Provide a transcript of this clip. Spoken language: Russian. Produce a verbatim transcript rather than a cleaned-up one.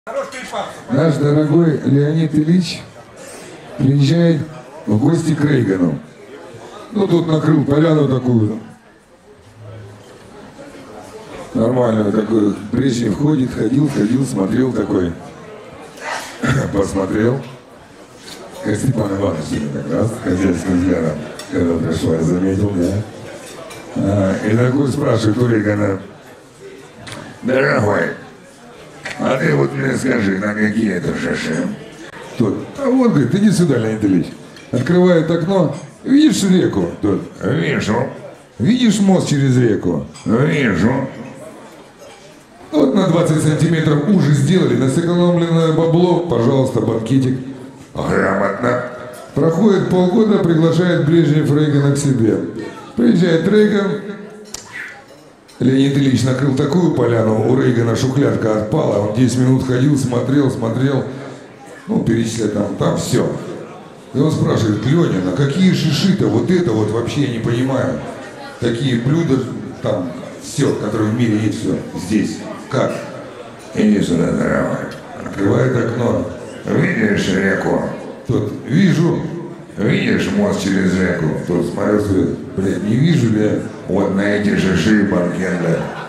Наш дорогой Леонид Ильич приезжает в гости к Рейгану. Ну, тут накрыл поляну такую. Нормально такой. Брежнев ходит, ходил, ходил, смотрел такой. Посмотрел. Как Степан Иванович как раз хозяйским взглядом, когда пришла, я заметил, да. А, и такой спрашивает у Рейгана: дорогой, а ты вот мне скажи, на какие это шаши? Тот: а вот, говорит, иди сюда, Леонид Ильич. Открывает окно: видишь реку? Тот: вижу. Видишь мост через реку? Вижу. Вот на двадцать сантиметров уже сделали, на сэкономленное бабло, пожалуйста, банкетик. Грамотно. Проходит полгода, приглашает Брежнев Рейгана к себе. Приезжает Рейган. Леонид Ильич накрыл такую поляну, у Рейгана шухлядка отпала, он десять минут ходил, смотрел, смотрел, ну, перечисляет там, там все. И он спрашивает: Леня, на какие шиши-то, вот это вот вообще я не понимаю. Такие блюда, там, все, которые в мире есть, все, здесь. Как? Иди сюда, дорогой. Открывает окно. Видишь реку? Тот: вижу. Видишь мост через реку? Тот смотрел, говорит: блядь, не вижу ли я вот на эти шиши банкета?